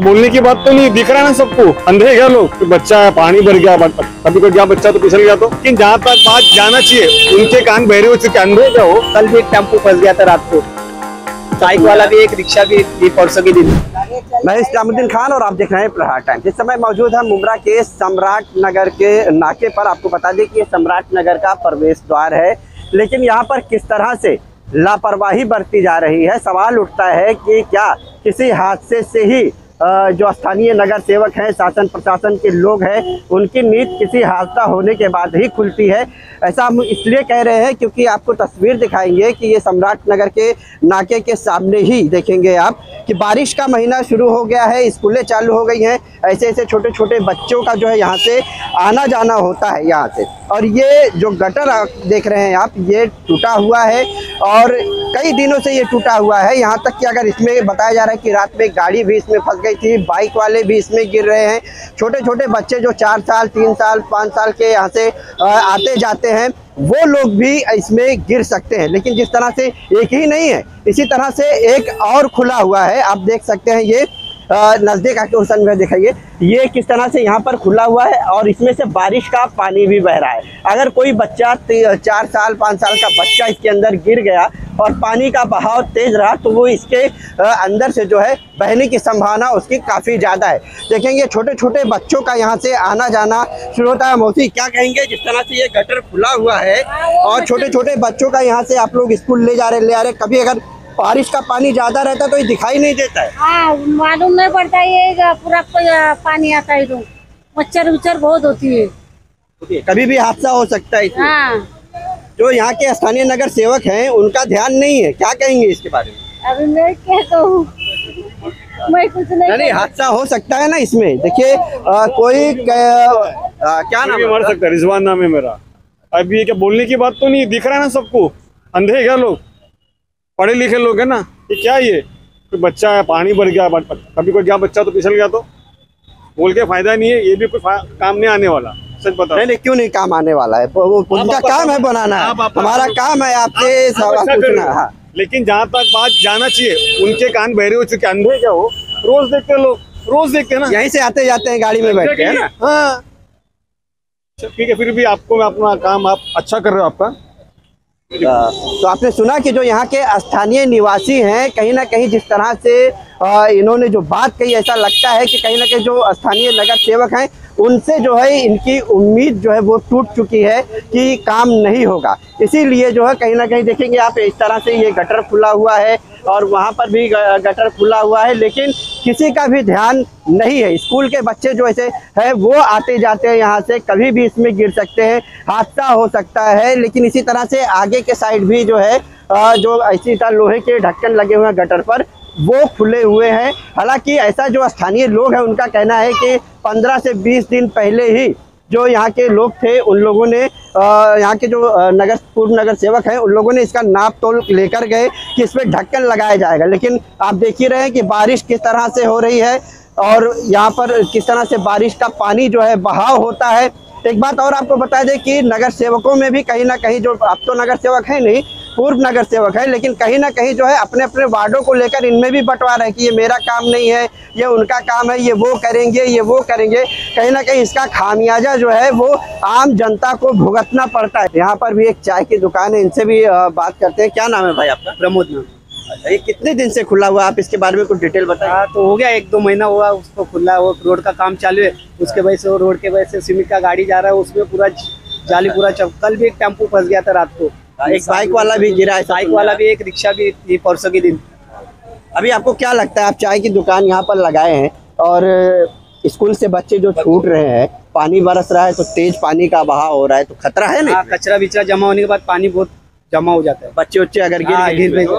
बोलने की बात तो नहीं, दिख रहा है ना सबको, अंधे हैं क्या लोग कि बच्चा है, पानी भर गया, कभी कोई गया बच्चा तो फिसल गया। तो लेकिन जहाँ तक बात जाना चाहिए, उनके कान बहरे हो चुके, अंधे क्या हो। कल भी एक टेम्पो फंस गया था रात को, बाइक वाला भी, एक रिक्शा भी, ये परसों के दिन। मैं इस्लामुद्दीन खान और आप देख रहे हैं प्रहार टाइम्स। इस समय मौजूद है मुंब्रा के सम्राट नगर के नाके पर। आपको बता दें कि ये सम्राट नगर का प्रवेश द्वार है, लेकिन यहाँ पर किस तरह से लापरवाही बरती जा रही है। सवाल उठता है कि क्या किसी हादसे से ही जो स्थानीय नगर सेवक हैं, शासन प्रशासन के लोग हैं, उनकी नींद किसी हादसा होने के बाद ही खुलती है। ऐसा हम इसलिए कह रहे हैं क्योंकि आपको तस्वीर दिखाएंगे कि ये सम्राट नगर के नाके के सामने ही देखेंगे आप कि बारिश का महीना शुरू हो गया है, स्कूलें चालू हो गई हैं। ऐसे ऐसे छोटे छोटे बच्चों का जो है यहाँ से आना जाना होता है यहाँ से। और ये जो गटर देख रहे हैं आप, ये टूटा हुआ है और कई दिनों से ये टूटा हुआ है। यहाँ तक कि अगर इसमें बताया जा रहा है कि रात में गाड़ी भी इसमें फंस गई थी, बाइक वाले भी इसमें गिर रहे हैं। छोटे छोटे बच्चे जो 4 साल 3 साल 5 साल के यहाँ से आते जाते हैं, वो लोग भी इसमें गिर सकते हैं। लेकिन जिस तरह से एक ही नहीं है, इसी तरह से एक और खुला हुआ है। आप देख सकते हैं, ये नज़दीक आके उस में दिखाइए, ये किस तरह से यहाँ पर खुला हुआ है और इसमें से बारिश का पानी भी बह रहा है। अगर कोई बच्चा 4 साल 5 साल का बच्चा इसके अंदर गिर गया और पानी का बहाव तेज रहा तो वो इसके अंदर से जो है बहने की संभावना उसकी काफ़ी ज़्यादा है। देखेंगे छोटे छोटे बच्चों का यहाँ से आना जाना शुरू होता है। मौसी क्या कहेंगे, जिस तरह से ये गटर खुला हुआ है और छोटे छोटे बच्चों का यहाँ से आप लोग स्कूल ले आ रहे, कभी अगर बारिश का पानी ज्यादा रहता है तो ये दिखाई नहीं देता है। हाँ, मालूम नहीं पड़ता, ये पूरा पानी आता है तो मच्छर उच्छर बहुत होती है, कभी भी हादसा हो सकता है इसमें। हाँ। जो यहाँ के स्थानीय नगर सेवक हैं उनका ध्यान नहीं है, क्या कहेंगे इसके बारे में? अभी मैं क्या कहूँ, मैं कुछ नहीं। हादसा हो सकता है ना इसमें। देखिए कोई क्या नाम मर सकता है, रिजवान नाम है मेरा। अभी ये क्या बोलने की बात तो नहीं, दिख रहा है ना सबको, अंधे हैं क्या लोग, पढ़े लिखे लोग हैं ना। ये क्या ये कोई बच्चा है, पानी भर गया, कभी कोई गया बच्चा तो फिसल गया। तो बोल के फायदा नहीं है, ये भी कोई काम नहीं आने वाला। सच बता नहीं, क्यों नहीं काम आने वाला है, वो उनका काम है बनाना, हमारा काम है आपसे सवाल पूछना। हाँ। लेकिन जहाँ तक बात जाना चाहिए, उनके कान बहरे हो चुके, अंधे क्या हो। रोज देखते लोग, रोज देखते हैं ना, यहीं से आते जाते हैं गाड़ी में बैठ के, है ना। हाँ ठीक है, फिर भी आपको मैं अपना काम आप अच्छा कर रहे हो आपका। तो आपने सुना कि जो यहाँ के स्थानीय निवासी हैं, कहीं ना कहीं जिस तरह से इन्होंने जो बात कही, ऐसा लगता है कि कहीं ना कहीं जो स्थानीय नगर सेवक हैं उनसे जो है इनकी उम्मीद जो है वो टूट चुकी है कि काम नहीं होगा। इसीलिए जो है कहीं ना कहीं देखेंगे आप, इस तरह से ये गटर खुला हुआ है और वहाँ पर भी गटर खुला हुआ है, लेकिन किसी का भी ध्यान नहीं है। स्कूल के बच्चे जो ऐसे है वो आते जाते हैं यहाँ से, कभी भी इसमें गिर सकते हैं, हादसा हो सकता है। लेकिन इसी तरह से आगे के साइड भी जो है जो इसी तरह लोहे के ढक्कन लगे हुए हैं गटर पर, वो खुले हुए हैं। हालांकि ऐसा जो स्थानीय लोग हैं उनका कहना है कि 15 से 20 दिन पहले ही जो यहाँ के लोग थे, उन लोगों ने यहाँ के जो पूर्व नगर सेवक हैं, उन लोगों ने इसका नाप तोल लेकर गए कि इसमें ढक्कन लगाया जाएगा। लेकिन आप देख ही रहे हैं कि बारिश किस तरह से हो रही है और यहाँ पर किस तरह से बारिश का पानी जो है बहाव होता है। एक बात और आपको बता दें कि नगर सेवकों में भी कहीं ना कहीं, जो अब तो नगर सेवक है नहीं, पूर्व नगर सेवक है, लेकिन कहीं ना कहीं जो है अपने अपने वार्डों को लेकर इनमें भी बंटवारा है कि ये मेरा काम नहीं है, ये उनका काम है, ये वो करेंगे, ये वो करेंगे। कहीं ना कहीं इसका खामियाजा जो है वो आम जनता को भुगतना पड़ता है। यहाँ पर भी एक चाय की दुकान है, इनसे भी बात करते हैं। क्या नाम है भाई आपका? प्रमोद नाम। अच्छा, ये कितने दिन से खुला हुआ, आप इसके बारे में कुछ डिटेल बताएं। तो हो गया 1-2 महीना हुआ उसको खुला, वो रोड का काम चालू है, उसके वजह से वो रोड के वजह से सीमेंट का गाड़ी जा रहा है, उसमें पूरा जाली पूरा कल भी एक टेम्पो फंस गया था रात को, एक बाइक वाला भी गिरा है, बाइक वाला भी, एक रिक्शा भी, ये परसों के दिन। अभी आपको क्या लगता है, आप चाय की दुकान यहाँ पर लगाए हैं और स्कूल से बच्चे जो छूट रहे हैं, पानी बरस रहा है तो तेज पानी का बहाव हो रहा है, तो खतरा है ना। कचरा विचरा जमा होने के बाद पानी बहुत जमा हो जाता है, बच्चे उच्चे अगर गिर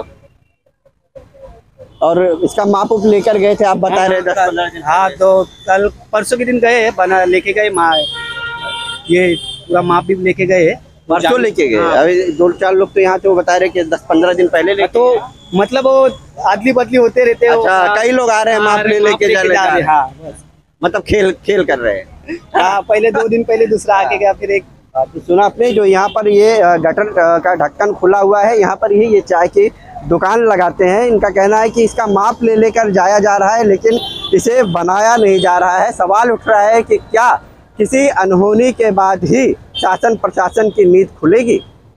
और इसका माप उप लेकर गए थे, आप बता रहे 10-15 दिन। हाँ, तो कल परसों के दिन गए, बना लेके गए, ये पूरा माप भी लेके गए, परसों लेके गए। अभी 2-4 लोग तो यहाँ से वो बता रहे कि 10-15 दिन पहले ले, तो मतलब वो अदली बदली होते रहते हैं। अच्छा, कई लोग आ रहे हैं माप लेके जा रहे हैं। हाँ, मतलब खेल कर रहे हैं। हाँ, पहले 2 दिन पहले दूसरा आके गया, फिर एक तो सुना आपने, जो यहाँ पर ये गटर का ढक्कन खुला हुआ है, यहाँ पर ही ये चाय की दुकान लगाते हैं। इनका कहना है कि इसका माप ले लेकर जाया जा रहा है, लेकिन इसे बनाया नहीं जा रहा है। सवाल उठ रहा है कि क्या किसी अनहोनी के बाद ही शासन प्रशासन की नींद खुलेगी।